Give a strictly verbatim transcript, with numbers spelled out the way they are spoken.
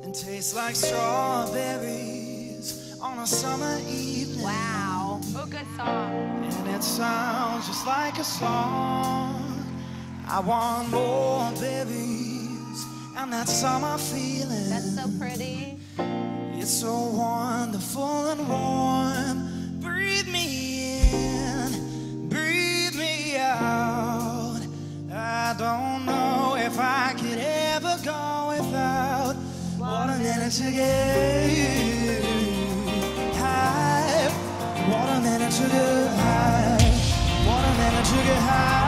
Tastes like strawberries on a summer evening. Wow. Oh, good song. And it sounds just like a song. I want more berries and that summer feeling. That's so pretty. It's so wonderful and warm. Breathe me in, breathe me out. I don't know if I could ever go without watermelon sugar high, watermelon sugar high, watermelon sugar high.